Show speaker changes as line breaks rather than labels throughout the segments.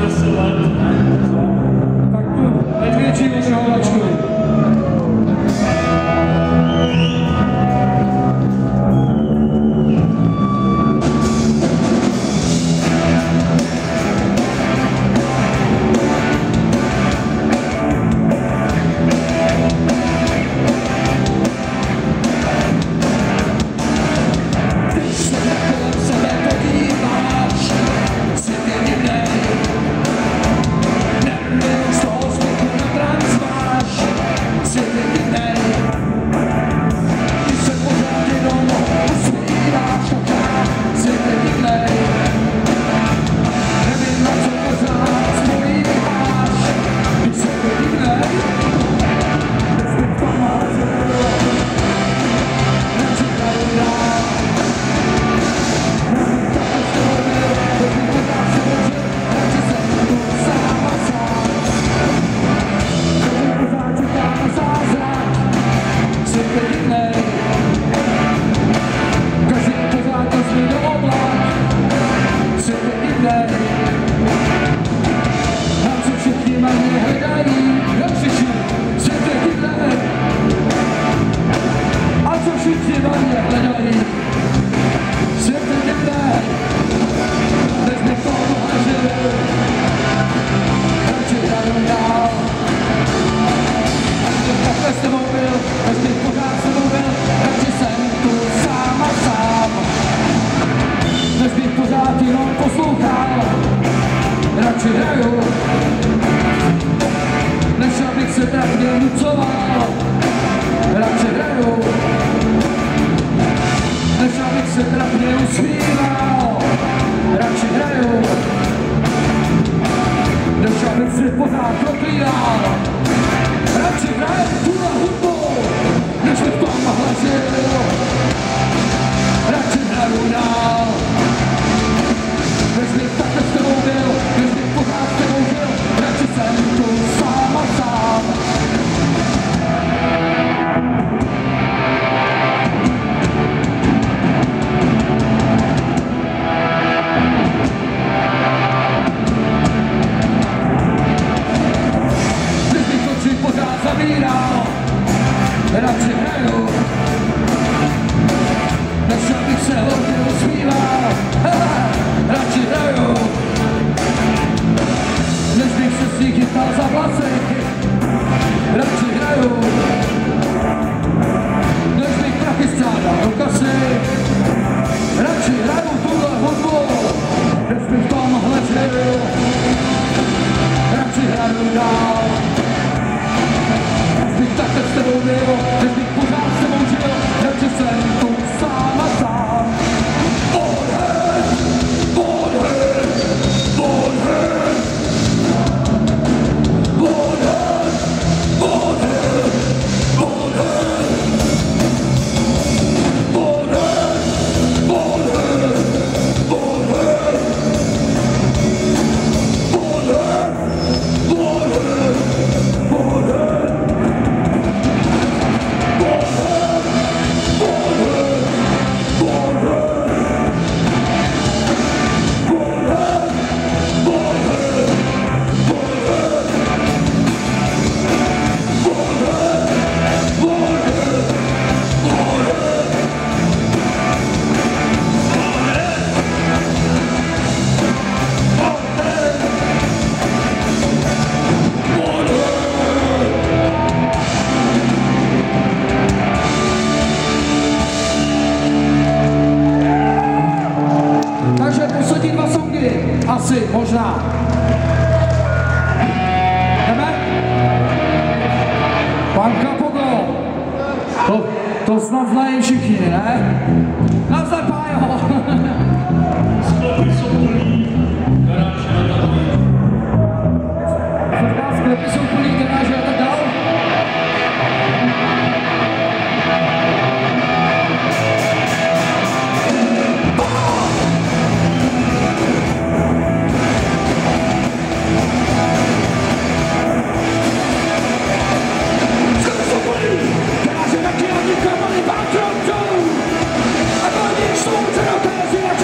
To snad znají všichni, ne? Nazdar, Pájo!
Sklepy jsou plný, garáže a tak dále.
Sklepy jsou plný, garáže a tak dále?
Garáže taky a nikam, ale bankrotu! A to nic, co se dokází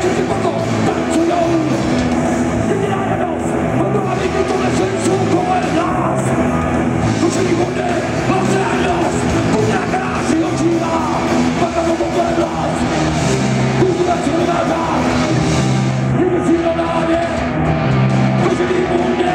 všichni potom tancujou. Jediná radost, hodná lidi to nesou kolem nás. Kušení vody, hlasy a radost, chudná kráši očívá, pak a to pohled hlas. Kultura červená řád, nikdy si to dávě, kušení vody.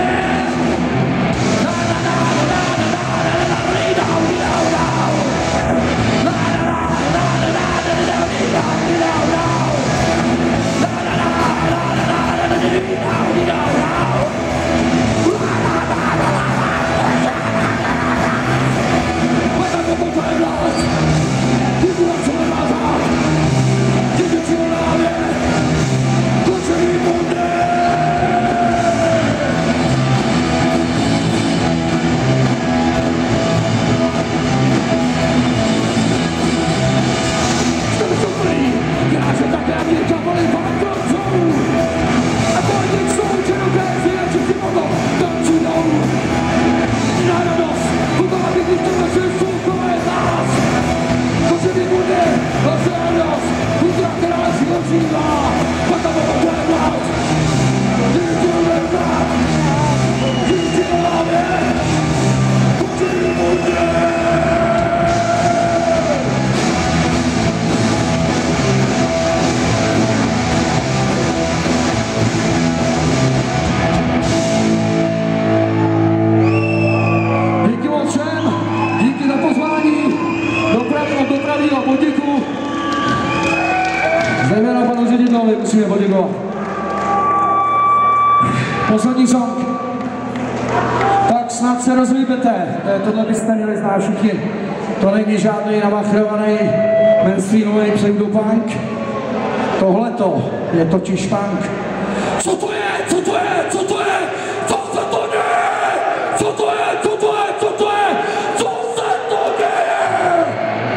Zejména panu řediteli musíme poděkovat. Poslední song. Tak snad se rozlíbete. Tohle byste měli znát všichni. To není žádný namachrovaný mainstreamový pseudopunk. Tohleto je totiž punk. Co to je? Co to je? Co to je? Co se to děje? Co to je? Co to je? Co to je? Co se to děje?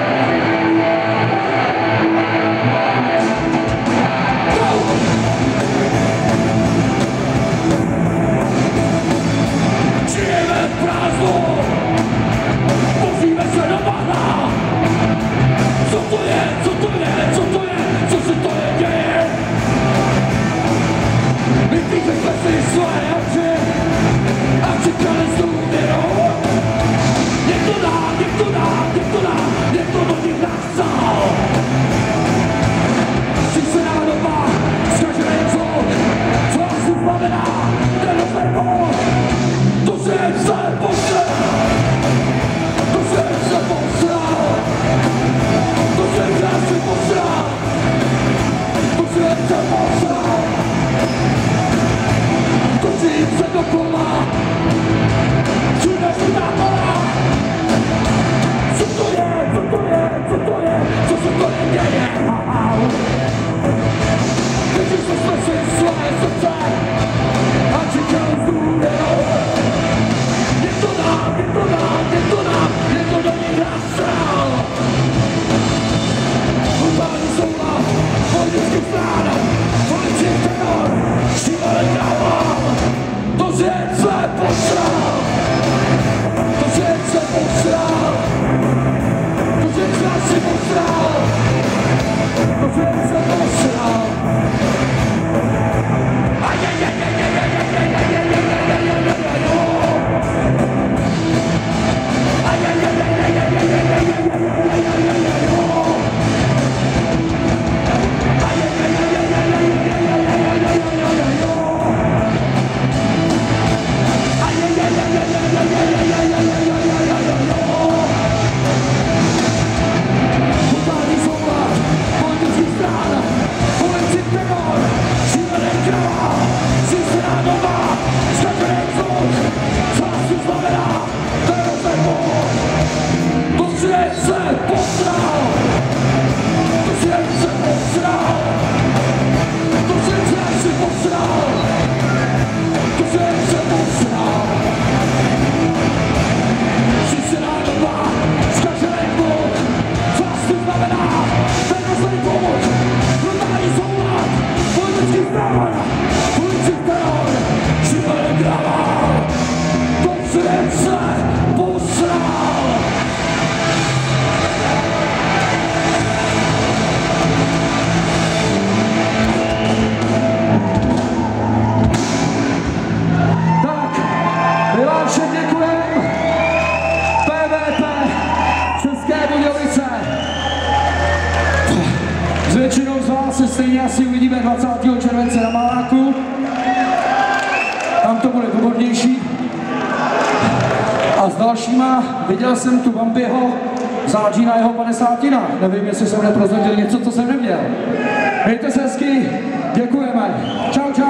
Žijeme v prázdnu, musíme se do bahna. Co to je? Co to je? Co to je? Co se to děje? Vypíchli jsme si své oči a čekali s důvěrou. Někdo dá, někdo dá, někdo dá, někdo do nich nachsal. Příšená doba, zkažený zvuk, co asi znamená ten rozvrhol. To svět se posral, to svět se posral, to svět se posral, to svět se posral. Točím se dokola, všude šutá kola. Co to je, co to je, co to je, co se to děje? Vytišli jsme si své srdce a čekali s důvěrou. Někdo nám, někdo nám, někdo nám, někdo do nich nasral. Urbání soula, politický strán, policie tenor, šílený káva. To svět se posral, to svět se posral, to svět se posral, to svět se posral. Totální soulad, politický strán, se stejně asi uvidíme 20. července na Maláku. Tam to bude výbornější. A s dalšíma viděl jsem tu Bambiho září na jeho 50. Nevím, jestli jsem neprozradil něco, co jsem neměl. Mějte se hezky, děkujeme. Čau, čau.